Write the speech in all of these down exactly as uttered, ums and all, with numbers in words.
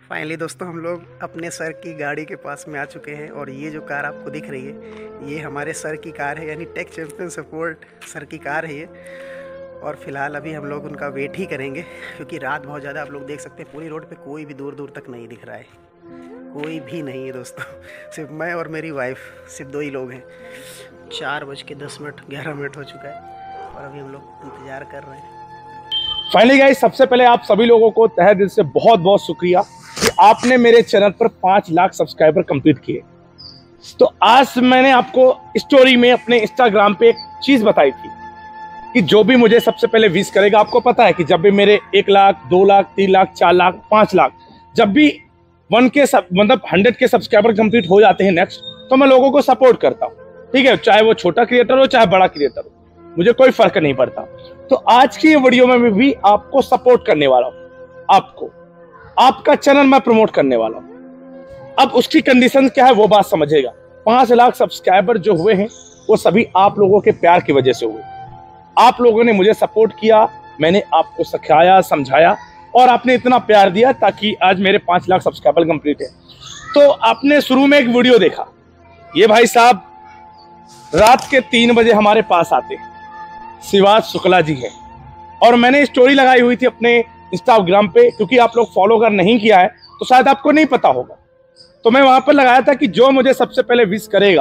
Finally दोस्तों हम लोग अपने सर की गाड़ी के पास में आ चुके हैं और ये जो कार आपको दिख रही है ये हमारे सर की कार है, यानी टेक चैंपियन सपोर्ट सर की कार है ये। और फिलहाल अभी हम लोग उनका वेट ही करेंगे क्योंकि रात बहुत ज़्यादा, आप लोग देख सकते हैं पूरी रोड पे कोई भी दूर दूर तक नहीं दिख रहा है, कोई भी नहीं है दोस्तों। सिर्फ मैं और मेरी वाइफ, सिर्फ दो ही लोग हैं। चार बज के दस मिनट ग्यारह मिनट हो चुका है और अभी हम लोग इंतज़ार कर रहे हैं। फाइनली गाइस, सबसे पहले आप सभी लोगों को तहे दिल से बहुत बहुत शुक्रिया कि आपने मेरे चैनल पर पाँच लाख सब्सक्राइबर कंप्लीट किए। तो आज मैंने आपको स्टोरी में अपने इंस्टाग्राम पे एक चीज बताई थी कि जो भी मुझे सबसे पहले विश करेगा, आपको पता है कि जब भी मेरे एक लाख दो लाख तीन लाख चार लाख पाँच लाख जब भी वन के सब मतलब हंड्रेड के सब्सक्राइबर कंप्लीट हो जाते हैं नेक्स्ट, तो मैं लोगों को सपोर्ट करता हूँ। ठीक है, चाहे वो छोटा क्रिएटर हो चाहे बड़ा क्रिएटर हो, मुझे कोई फर्क नहीं पड़ता। तो आज की ये वीडियो में मैं भी आपको सपोर्ट करने वाला हूँ, आपको आपका चैनल मैं प्रमोट करने वाला हूँ। अब उसकी कंडीशन क्या है वो बात समझेगा। पांच लाख सब्सक्राइबर जो हुए हैं वो सभी आप लोगों के प्यार की वजह से हुए। आप लोगों ने मुझे सपोर्ट किया, मैंने आपको सिखाया समझाया और आपने इतना प्यार दिया ताकि आज मेरे पांच लाख सब्सक्राइबर कंप्लीट है। तो आपने शुरू में एक वीडियो देखा, ये भाई साहब रात के तीन बजे हमारे पास आते हैं, शिवाज शुक्ला जी है। और मैंने स्टोरी लगाई हुई थी अपने इंस्टाग्राम पे, क्योंकि आप लोग फॉलो कर नहीं किया है तो शायद आपको नहीं पता होगा। तो मैं वहां पर लगाया था कि जो मुझे सबसे पहले विश करेगा,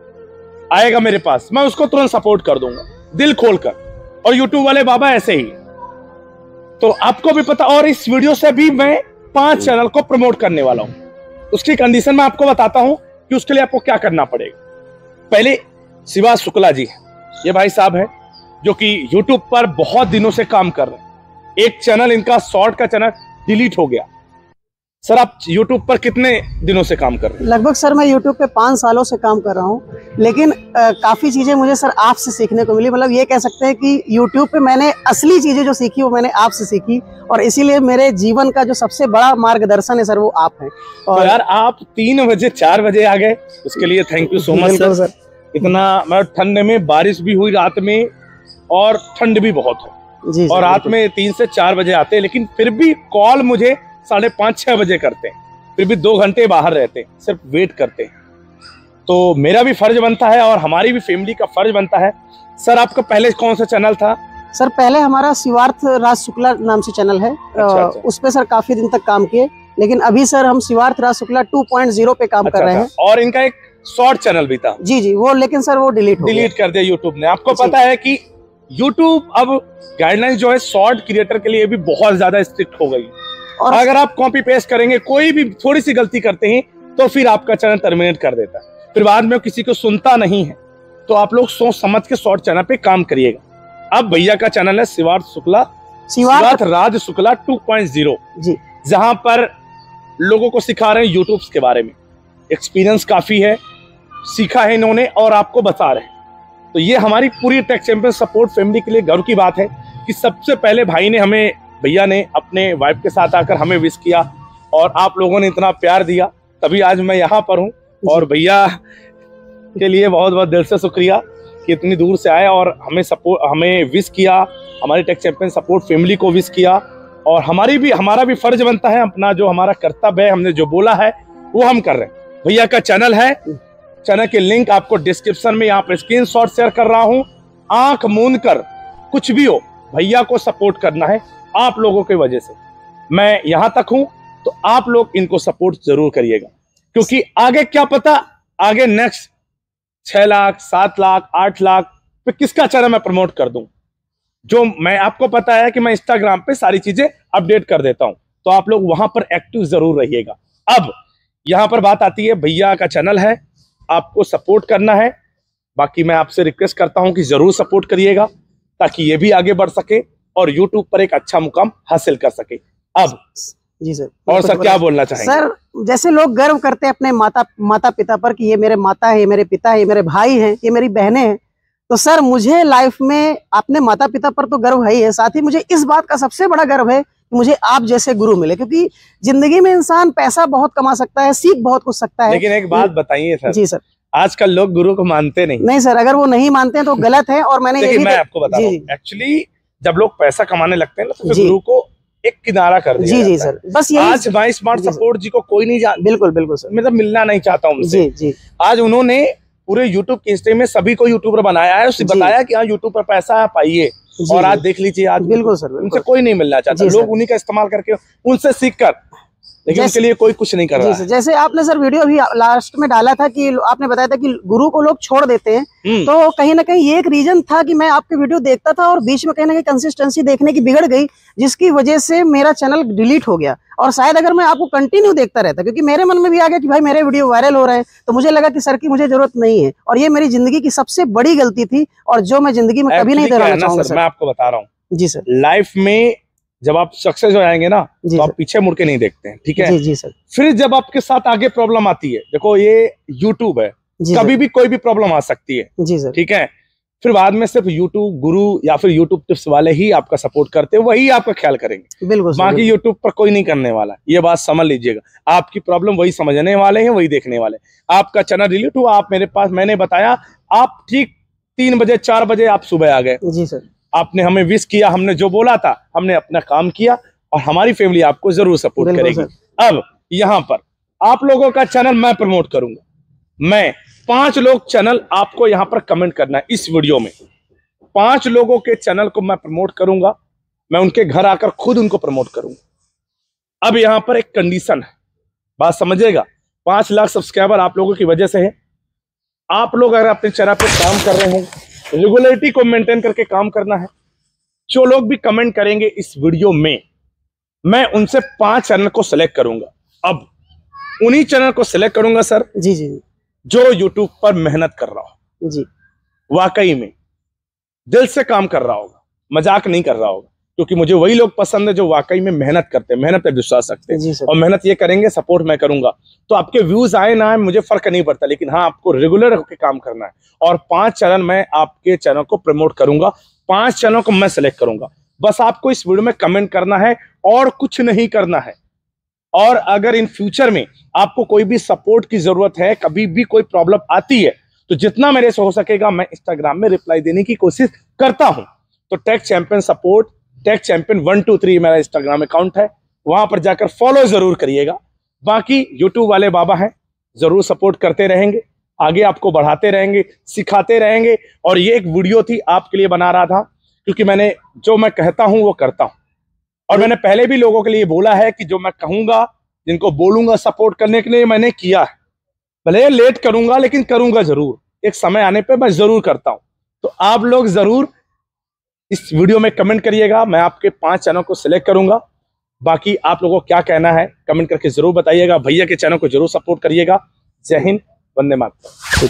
आएगा मेरे पास, मैं उसको तुरंत सपोर्ट कर दूंगा दिल खोलकर। और यूट्यूब वाले बाबा ऐसे ही, तो आपको भी पता। और इस वीडियो से भी मैं पांच चैनल को प्रमोट करने वाला हूं। उसकी कंडीशन मैं आपको बताता हूं कि उसके लिए आपको क्या करना पड़ेगा। पहले शिवाज शुक्ला जी है, ये भाई साहब है जो कि यूट्यूब पर बहुत दिनों से काम कर रहे हैं। एक चैनल इनका शॉर्ट का चैनल डिलीट हो गया। सर आप यूट्यूब पर कितने दिनों से काम कर रहे हैं? लगभग सर मैं यूट्यूब पे पाँच सालों से काम कर रहा हूँ, लेकिन आ, काफ़ी चीज़ें मुझे सर आपसे सीखने को मिली। मतलब ये कह सकते हैं कि यूट्यूब पे मैंने असली चीज़ें जो सीखी वो मैंने आपसे सीखी, और इसीलिए मेरे जीवन का जो सबसे बड़ा मार्गदर्शन है सर वो आप हैं। और तो यार आप तीन बजे चार बजे आ गए, उसके लिए thank you so much sir. Sir इतना मतलब ठंड में, बारिश भी हुई रात में और ठंड भी बहुत है जी, और रात में तीन से चार बजे आते हैं, लेकिन फिर भी कॉल मुझे साढ़े पाँच छह बजे करते हैं, फिर भी दो घंटे बाहर रहते हैं, सिर्फ वेट करते हैं। तो मेरा भी फर्ज बनता है और हमारी भी फैमिली का फर्ज बनता है। सर आपका पहले कौन सा चैनल था? सर पहले हमारा शिवार्थ राज शुक्ला नाम से चैनल है। अच्छा, अच्छा। उस पे सर काफी दिन तक काम किए, लेकिन अभी सर हम Shivarth Raj Shukla two point zero पे काम अच्छा, कर रहे हैं। और इनका एक शॉर्ट चैनल भी था जी जी, वो लेकिन सर वो डिलीट हो गया। डिलीट कर दिया यूट्यूब ने। आपको पता है कि यूट्यूब अब गाइडलाइंस जो है शॉर्ट क्रिएटर के लिए भी बहुत ज्यादा स्ट्रिक्ट हो गई। और अगर आप कॉपी पेस्ट करेंगे, कोई भी थोड़ी सी गलती करते हैं तो फिर आपका चैनल टर्मिनेट कर देता है, फिर बाद में किसी को सुनता नहीं है। तो आप लोग सोच समझ के शॉर्ट चैनल पे काम करिएगा। अब भैया का चैनल है Shivarth Shukla, Shivarth Raj Shukla two point zero ji, जहां पर लोगों को सिखा रहे हैं यूट्यूब के बारे में। एक्सपीरियंस काफी है, सीखा है इन्होंने और आपको बता रहे हैं। तो ये हमारी पूरी टेक चैंपियन सपोर्ट फैमिली के लिए गर्व की बात है कि सबसे पहले भाई ने हमें, भैया ने अपने वाइफ के साथ आकर हमें विश किया और आप लोगों ने इतना प्यार दिया, तभी आज मैं यहाँ पर हूँ। और भैया के लिए बहुत बहुत दिल से शुक्रिया कि इतनी दूर से आए और हमें सपोर्ट, हमें विश किया, हमारी टेक चैंपियन सपोर्ट फैमिली को विश किया। और हमारी भी हमारा भी फर्ज बनता है, अपना जो हमारा कर्तव्य है, हमने जो बोला है वो हम कर रहे हैं। भैया का चैनल है, चैनल के लिंक आपको डिस्क्रिप्शन में यहाँ पर स्क्रीनशॉट शेयर कर रहा हूँ। आंख मूंद कर कुछ भी हो, भैया को सपोर्ट करना है। आप लोगों की वजह से मैं यहां तक हूं, तो आप लोग इनको सपोर्ट जरूर करिएगा, क्योंकि आगे क्या पता, आगे नेक्स्ट छह लाख सात लाख आठ लाख पे किसका चैनल मैं प्रमोट कर दूं। जो मैं, आपको पता है कि मैं इंस्टाग्राम पे सारी चीजें अपडेट कर देता हूं, तो आप लोग वहां पर एक्टिव जरूर रहिएगा। अब यहां पर बात आती है, भैया का चैनल है, आपको सपोर्ट करना है। बाकी मैं आपसे रिक्वेस्ट करता हूं कि जरूर सपोर्ट करिएगा ताकि ये भी आगे बढ़ सके और यूट्यूब पर एक अच्छा मुकाम हासिल कर सके। अब जी सर, और सर क्या बोलना चाहेंगे? सर जैसे लोग गर्व करते हैं अपने माता माता पिता पर कि ये मेरे माता है, ये मेरे पिता है, ये मेरे भाई हैं, ये मेरी बहनें हैं, तो सर मुझे लाइफ में अपने माता पिता पर तो गर्व है ही है, साथ ही मुझे इस बात का सबसे बड़ा गर्व है कि मुझे आप जैसे गुरु मिले। क्योंकि जिंदगी में इंसान पैसा बहुत कमा सकता है, सीख बहुत कुछ सकता है, लेकिन एक बात बताइए सर। जी सर। आजकल लोग गुरु को मानते नहीं। नहीं सर, अगर वो नहीं मानते हैं तो गलत है। और मैंने देखिए मैं आपको बता रहा हूं, एक्चुअली जब लोग पैसा कमाने लगते हैं ना तो गुरु को एक किनारा कर दिया। जी जी सर, बस यही आज भाई स्मार्ट सपोर्ट जी को कोई नहीं जानता, बिल्कुल बिल्कुल सर, मतलब मिलना नहीं चाहता उनसे। जी जी। आज उन्होंने पूरे यूट्यूब के हिस्से में सभी को यूट्यूबर बनाया है, उसने बताया कि हाँ यूट्यूब पर पैसा आप आइए, और आज देख लीजिए आज बिल्कुल सर, उनसे कोई नहीं मिलना चाहता, लोग उन्हीं का इस्तेमाल करके उनसे सीख कर, लेकिन उनके लिए कोई कुछ नहीं कर रहा है। जैसे आपने सर वीडियो भी लास्ट में डाला था कि आपने बताया था कि गुरु को लोग छोड़ देते हैं, तो कहीं ना कहीं ये एक रीजन था कि मैं आपके वीडियो देखता था और बीच में कहीं ना कहीं कंसिस्टेंसी देखने की बिगड़ गई, जिसकी वजह से मेरा चैनल डिलीट हो गया। और शायद अगर मैं आपको कंटिन्यू देखता रहता, क्योंकि मेरे मन में भी आ गया कि भाई मेरे वीडियो वायरल हो रहे हैं, तो मुझे लगा कि सर की मुझे जरूरत नहीं है, और ये मेरी जिंदगी की सबसे बड़ी गलती थी, और जो मैं जिंदगी में कभी नहीं दोहराना चाहूंगा सर। मैं आपको बता रहा हूँ जी सर, लाइफ में जब आप सक्सेस हो जाएंगे ना, तो आप पीछे मुड़ के नहीं देखते हैं, ठीक है? जी जी सर। फिर जब आपके साथ आगे प्रॉब्लम आती है, देखो ये यूट्यूब है, कभी भी कोई भी प्रॉब्लम आ सकती है, जी सर, ठीक है? फिर बाद में सिर्फ यूट्यूब गुरु या फिर यूट्यूब टिप्स वाले ही आपका सपोर्ट करते हैं, वही आपका ख्याल करेंगे, बिल्कुल। बाकी यूट्यूब पर कोई नहीं करने वाला, ये बात समझ लीजिएगा। आपकी प्रॉब्लम वही समझने वाले हैं, वही देखने वाले। आपका चैनल डिलीट हुआ, आप मेरे पास, मैंने बताया, आप ठीक तीन बजे चार बजे आप सुबह आ गए। जी सर, आपने हमें विश किया, हमने जो बोला था हमने अपना काम किया, और हमारी फैमिली आपको जरूर सपोर्ट करेगी। अब यहाँ पर आप लोगों का चैनल मैं प्रमोट करूंगा, मैं पांच लोग चैनल आपको यहाँ पर कमेंट करना है इस वीडियो में, पांच लोगों के चैनल को मैं प्रमोट करूंगा, मैं उनके घर आकर खुद उनको प्रमोट करूंगा। अब यहाँ पर एक कंडीशन है, बात समझिएगा, पांच लाख सब्सक्राइबर आप लोगों की वजह से है। आप लोग अगर अपने चैनल पर काम कर रहे हैं, रेगुलरिटी को मेंटेन करके काम करना है। जो लोग भी कमेंट करेंगे इस वीडियो में, मैं उनसे पांच चैनल को सिलेक्ट करूंगा। अब उन्हीं चैनल को सिलेक्ट करूंगा सर, जी जी, जो यूट्यूब पर मेहनत कर रहा हो, जी वाकई में दिल से काम कर रहा होगा, मजाक नहीं कर रहा होगा, क्योंकि मुझे वही लोग पसंद है जो वाकई में मेहनत करते हैं, मेहनत पे विश्वास रखते हैं, और मेहनत ये करेंगे, सपोर्ट मैं करूंगा। तो आपके व्यूज आए ना आए मुझे फर्क नहीं पड़ता, लेकिन हाँ आपको रेगुलर होकर काम करना है। और पांच चैनल मैं आपके चैनल को प्रमोट करूंगा, पांच चैनल को मैं सिलेक्ट करूंगा। बस आपको इस वीडियो में कमेंट करना है और कुछ नहीं करना है। और अगर इन फ्यूचर में आपको कोई भी सपोर्ट की जरूरत है, कभी भी कोई प्रॉब्लम आती है, तो जितना मेरे से हो सकेगा मैं इंस्टाग्राम में रिप्लाई देने की कोशिश करता हूं। तो tech champion support, tech champion one two three मेरा इंस्टाग्राम अकाउंट है, वहां पर जाकर फॉलो जरूर करिएगा। बाकी यूट्यूब वाले बाबा हैं, जरूर सपोर्ट करते रहेंगे, आगे आपको बढ़ाते रहेंगे, सिखाते रहेंगे। और ये एक वीडियो थी आपके लिए बना रहा था, क्योंकि मैंने जो मैं कहता हूं वो करता हूं, और मैंने पहले भी लोगों के लिए बोला है कि जो मैं कहूंगा, जिनको बोलूंगा सपोर्ट करने के लिए, मैंने किया है। भले लेट करूंगा लेकिन करूंगा जरूर, एक समय आने पे मैं जरूर करता हूं। तो आप लोग जरूर इस वीडियो में कमेंट करिएगा, मैं आपके पांच चैनल को सिलेक्ट करूंगा। बाकी आप लोगों को क्या कहना है कमेंट करके जरूर बताइएगा। भैया के चैनल को जरूर सपोर्ट करिएगा। जय हिंद, वंदे मातरम।